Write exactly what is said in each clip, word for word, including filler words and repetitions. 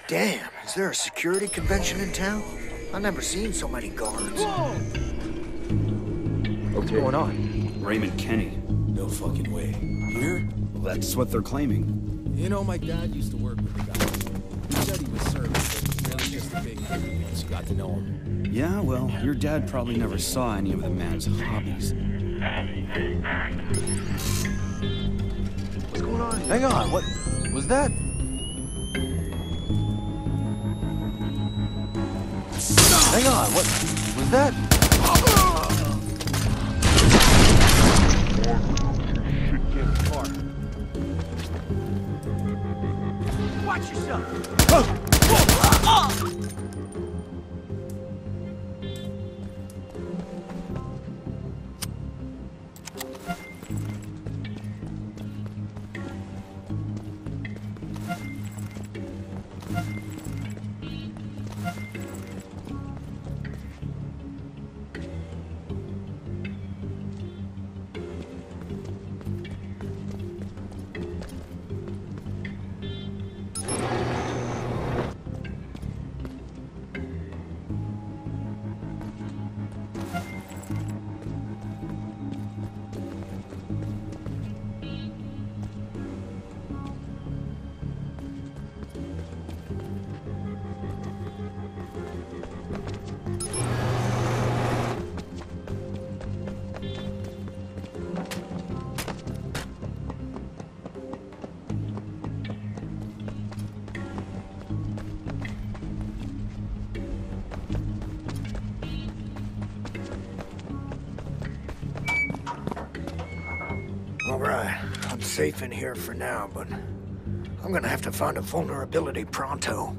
Damn, is there a security convention in town? I've never seen so many guards. Whoa! What's going on? Raymond Kenny. No fucking way. Here? Well, that's what they're claiming. You know, my dad used to work with the guy. He said he was service, but really just a big heavy once you got to know him. Yeah, well, your dad probably never saw any of the man's hobbies. What's going on? Hang on, what was that? Hang on, what was that? Watch yourself! All right, I'm safe in here for now, but I'm gonna have to find a vulnerability pronto.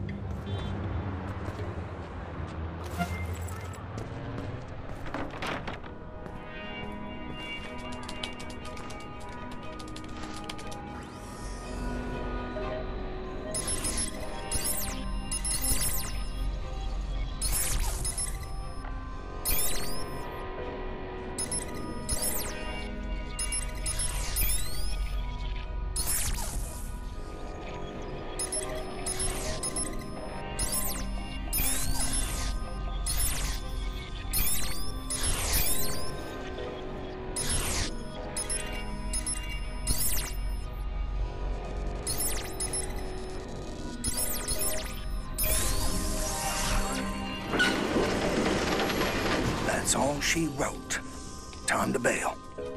That's all she wrote. Time to bail.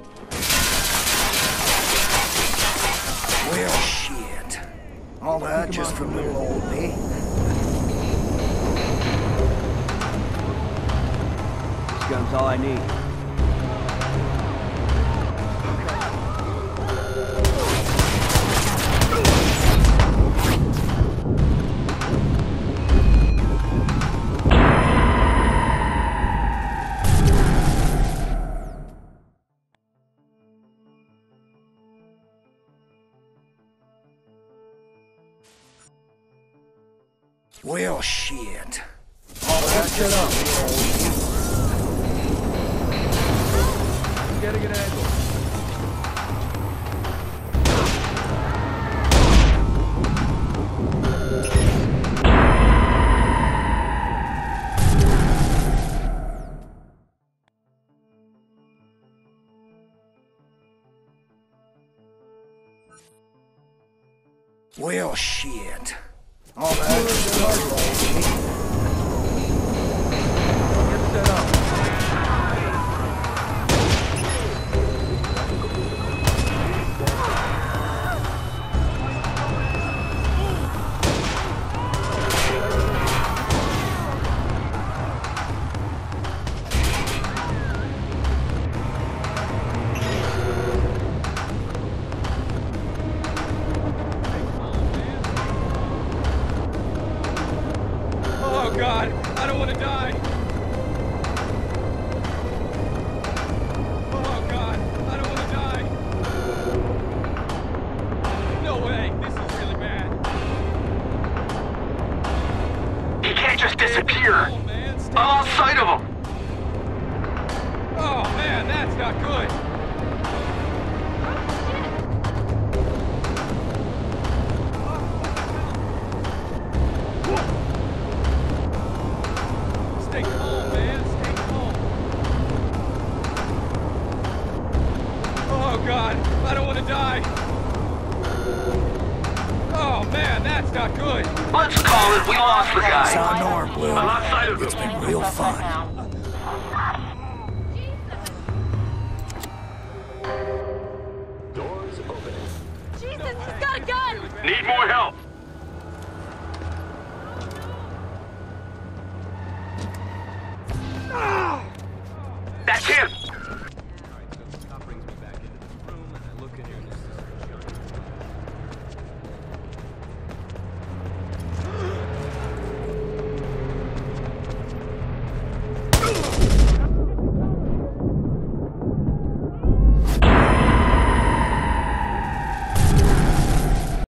Well, shit. All that just for little old me. This gun's all I need. Well, shit. All that just for little old me. I'm getting an angle. Well, shit. All that just for little old me. Get set up. Oh God, I don't want to die. Oh God, I don't want to die. No way, this is really bad. He can't just disappear. Oh, man, stay I lost sight of him. Oh man, that's not good. That's not good. Let's call it we lost the guy. Saw Norm, Blue. I'm outside of It's him. been real fun.